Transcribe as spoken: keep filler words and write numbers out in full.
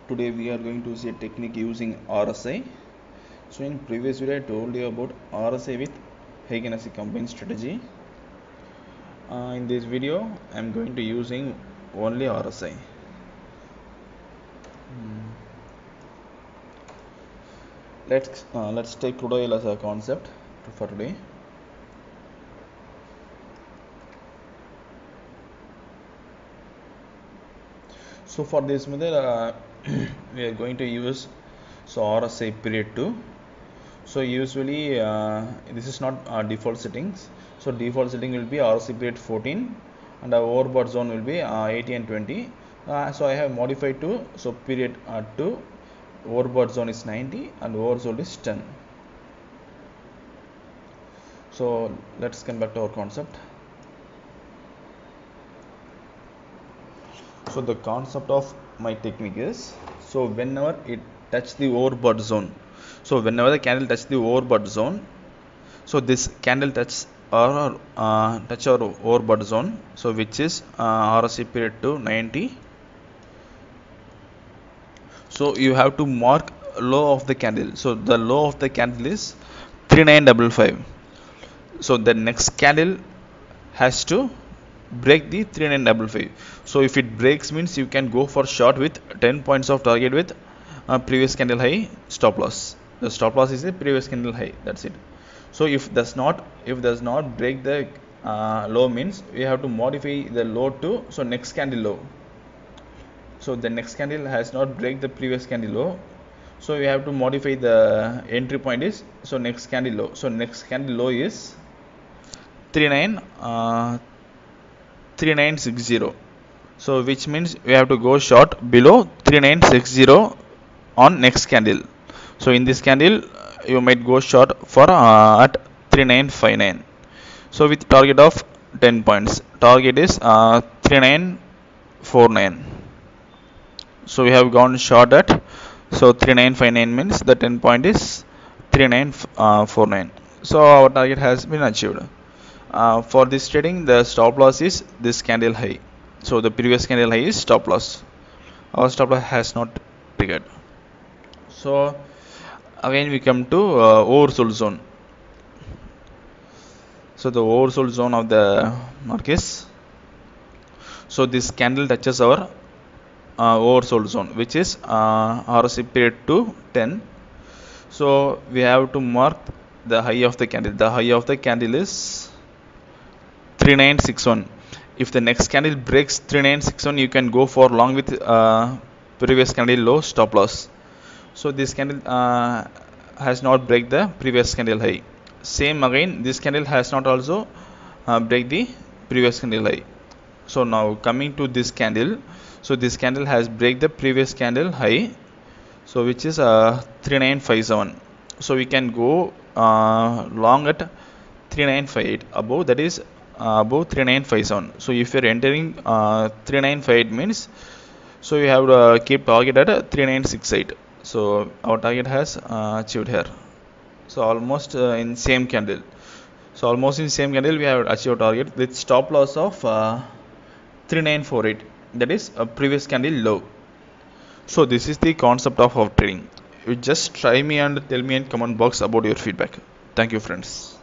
Today we are going to see a technique using R S I. So in previous video I told you about R S I with Heikin-Ashi combined strategy. Uh, in this video I am going to using only R S I. Hmm. Let's uh, let's take crude oil as a concept for today. So for this method uh, we are going to use so R S I period two. So usually uh, this is not uh, default settings. So default setting will be R S I period fourteen and our overbought zone will be uh, eighty and twenty. Uh, so I have modified to so period uh, two, overbought zone is ninety and oversold is ten. So let's come back to our concept. So the concept of my technique is, so whenever it touch the overbought zone, so whenever the candle touch the overbought zone, so this candle touch or uh, touch our overbought zone, so which is uh, R S I period to ninety. So you have to mark low of the candle. So the low of the candle is three nine five five. So the next candle has to break the three nine five five. So if it breaks means you can go for short with ten points of target with uh, previous candle high stop loss. The stop loss is the previous candle high. That's it. So if does not if does not break the uh, low means we have to modify the low to so next candle low. So the next candle has not break the previous candle low. So we have to modify the entry point is so next candle low. So next candle low is three nine uh, three nine six zero. So which means we have to go short below three nine six zero on next candle. So in this candle you might go short for uh, at three nine five nine. So with target of ten points, target is uh, three nine four nine. So we have gone short at so three nine five nine means the ten point is three nine four nine. So our target has been achieved. Uh, for this trading the stop loss is this candle high. So the previous candle high is stop loss. Our stop loss has not triggered. So again we come to uh, oversold zone. So the oversold zone of the market. So this candle touches our uh, oversold zone, which is uh, R S I period to ten. So we have to mark the high of the candle. The high of the candle is three nine six one. If the next candle breaks three nine six one, you can go for long with uh, previous candle low stop loss. So this candle uh, has not break the previous candle high. Same again, this candle has not also uh, break the previous candle high. So now coming to this candle, so this candle has break the previous candle high, so which is uh, three nine five seven. So we can go uh, long at three nine five eight above, that is uh, above three nine five seven. So if you are entering uh, three nine five eight means, so you have to uh, keep target at uh, three nine six eight. So our target has uh, achieved here. So almost uh, in same candle. So almost in same candle we have achieved target with stop loss of uh, three nine four eight. That is a previous candle low. So this is the concept of our trading. You just try me and tell me in comment box about your feedback. Thank you friends.